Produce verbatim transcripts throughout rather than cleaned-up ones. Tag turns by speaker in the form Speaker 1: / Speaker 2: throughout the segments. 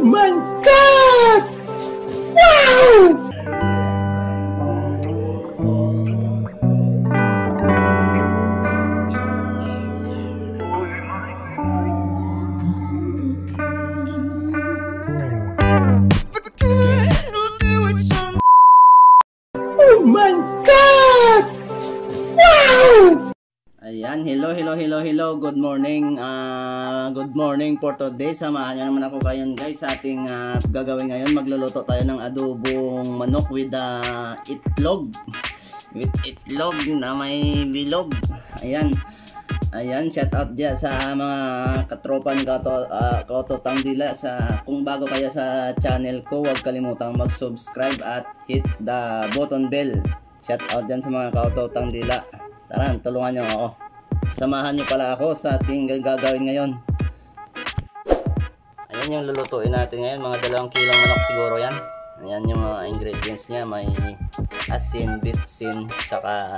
Speaker 1: my God! Wow! Oh my God! Wow!
Speaker 2: Ayan, hello, hello, hello, hello. Good morning. Uh, good morning for today. Samahan nyo naman ako kayo guys sa ating uh, gagawin ngayon. Magluluto tayo ng adobong manok with uh, itlog. With itlog na may bilog. Ayan. Ayan, shout out dyan sa mga katropan kato, uh, Kautotang Dila. Sa, kung bago kayo sa channel ko, huwag kalimutang mag-subscribe at hit the button bell. Shout out dyan sa mga Kautotang Dila. Tara, tulungan nyo ako. Samahan nyo pala ako sa ating gagawin ngayon. Ayan yung lulutuin natin ngayon. Mga dalawang kilong manok siguro yan. Ayan yung mga ingredients niya. May asin, bitsin, tsaka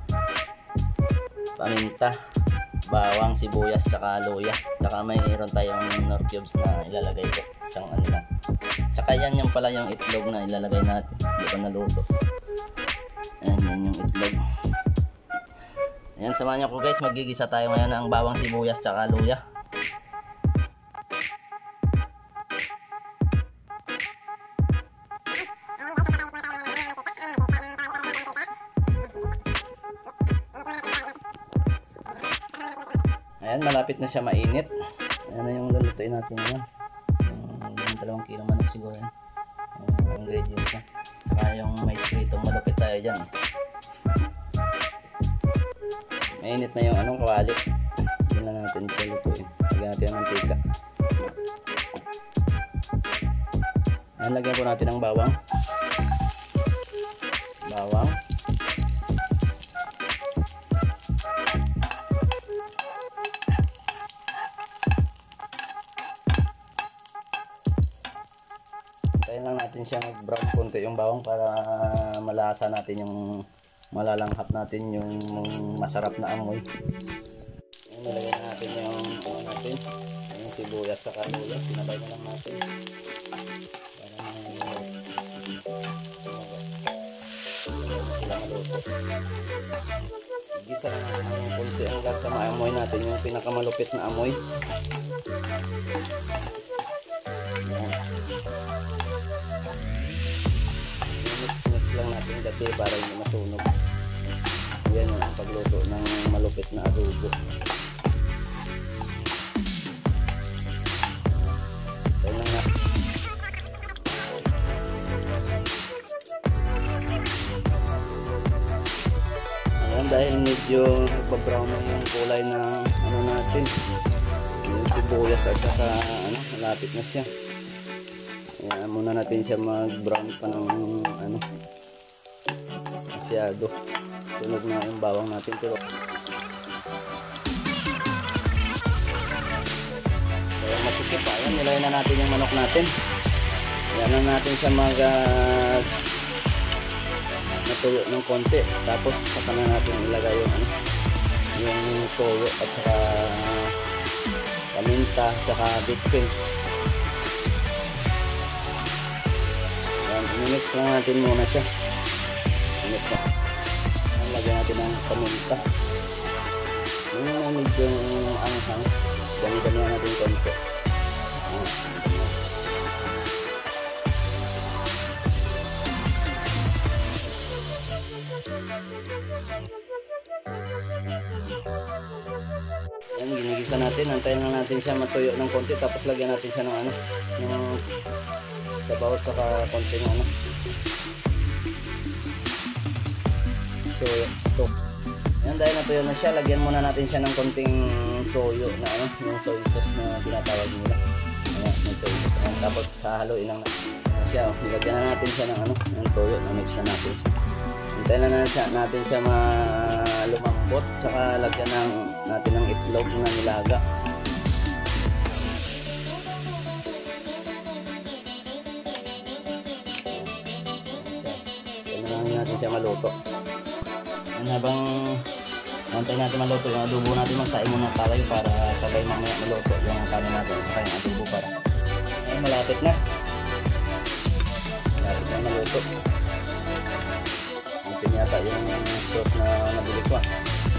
Speaker 2: paminta, bawang, sibuyas, tsaka luya. Tsaka mayroon tayong nor cubes na ilalagay ko. Isang ano lang. Tsaka yan yung pala yung itlog na ilalagay natin. Hindi pa naluto. Ayan, yan yung itlog. Ayan, samahan niyo ko guys, magigisa tayo ngayon ng bawang, sibuyas, tsaka luya. Ayan, malapit na siya mainit. Ayan na yung lulutuin natin ngayon. Yung dalawang kilong manok siguro yan. Ayan yung ingredients na. Tsaka yung may stritong malupit tayo dyan. Mainit na yung anong kawali. Hindi na natin siya lutuin. Lagyan natin ang mantika. Ayan, lagyan po natin ang bawang. Bawang. Tayin lang natin siya mag-brown konti yung bawang para malasa natin yung malalanghap natin yung masarap na amoy. Ayan, nalagyan natin yung ano natin, yung sibuyas sa luya. Sinabay na lang natin para sila maluto. Gisa lang natin yung kunti hanggang sa maamoy natin yung pinakamalupit na amoy. Mix lang natin kasi para hindi masunog. Yan ang pagluto ng malupit na adobo. Tayo lang natin. Ayan, dahil medyo nagpa-brown na yung kulay na ano natin, yung sibuyas at saka ano, malapit na siya. Ayan, muna natin siya mag-brown pa ng ano, masyado. Sunog na yung bawang natin pero kaya masikip pa. Ayan, nilagay na natin yung manok natin. Ayan na natin siya mag uh, natuyo ng konti. Tapos saka na natin ilagay yung ano, yung toyo at saka uh, paminta at saka bitsin. Ayan, minix lang natin muna siya. Minix na. Lagyan natin ng paminta. Yung medyo anghang. Gani-ganihan natin konti. Yan, ginigisa natin. Antayin lang natin siya matuyo ng konti. Tapos lagyan natin siya ng ano, ng sabaw at saka konti ng ano. So, yan, dahil natuyo na siya, lagyan muna natin siya ng konting toyo na ano, yung soy sauce na tinatawag nila. Ayan, yung soy sauce. Ayan, tapos hahaluin lang na siya. Oh. Lagyan na natin siya ng ano, yung toyo na mix na natin siya. Hintayin na natin, natin siya malumambot, saka lagyan ng, natin ng itlog na nilaga. Yan na lang natin siya maluto. Habang antay natin maluto yung adobo natin, magsaing muna tayo para sabay mamaya maluto yung kanin natin at yung adobo para. Ayan, malapit na. Malapit na maluto. Ito yata yung sauce na nabili ko ah.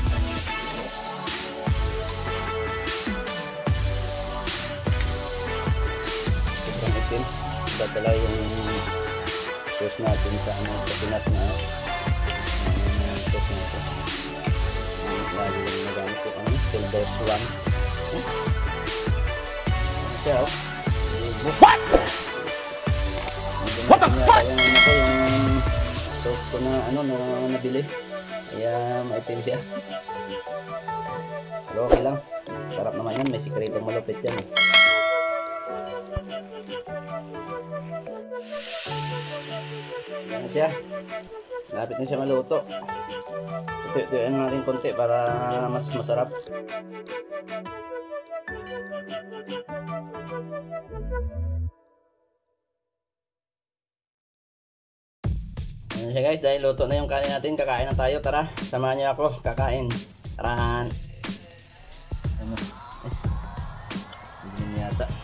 Speaker 2: Sobrang itim. Iba pala yung sauce natin sa ano, sa Pinas na ano. Yung sauce natin. Lagi yung nagamit ko ano, silver swan. Hmm? Ano siya oh. What? What the fuck? Yung ano ko, yung sauce ko na ano na nabili. Kaya maitim siya. Pero okay lang. Sarap naman yan. May sikretong malupit yan eh. Yan siya. Lapit na siya maluto. Ito-itoin natin konti para mas masarap. Ayan siya guys, dahil luto na yung kanin natin, kakain na tayo. Tara, samahan niyo ako, kakain. Tarahan. Ano? Eh, hindi na yata.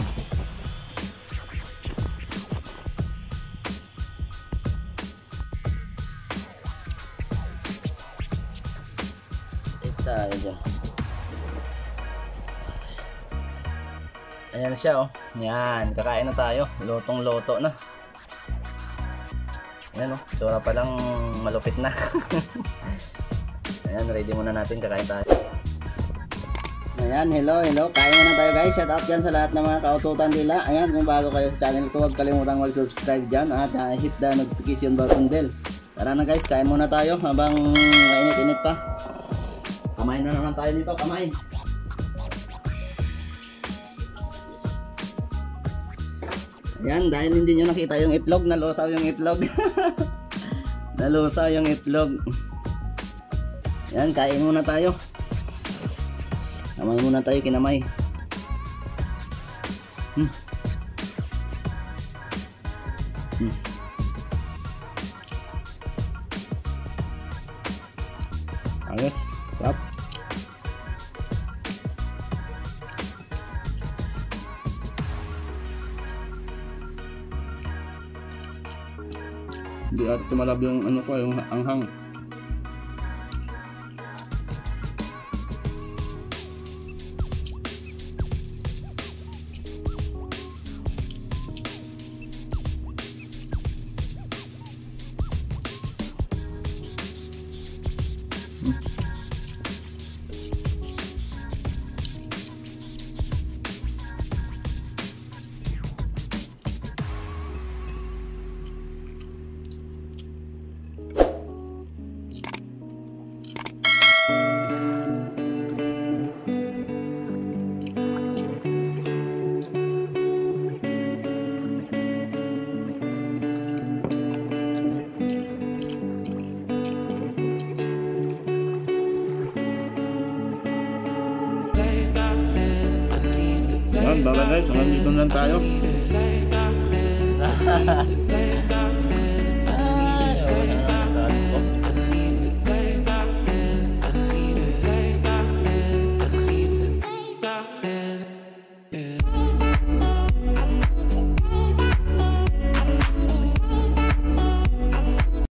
Speaker 2: Tayo dyan. Ayan siya oh. Yan, kakain na tayo. Lutong loto na. Ayan oh, tsura pa lang malupit na. Ayan, ready muna natin, kakain tayo. Ayan, hello, hello. Kain muna tayo guys. Shout out dyan sa lahat ng mga kaututan nila. Ayan, kung bago kayo sa channel ko, huwag kalimutang mag-subscribe dyan at uh, hit the notification button bell. Tara na guys, kain muna tayo habang mainit-init pa. Kamay na naman tayo dito, kamay. Ayan, dahil hindi nyo nakita yung itlog, nalusaw yung itlog. Nalusaw yung itlog. Ayan, kain muna tayo. Kamay muna tayo, kinamay. Hmm. Hmm. Okay, sarap. Hindi at tumalab yung ano ko, yung anghang. Hmm. Ayan, baba guys, hanggang dito lang tayo.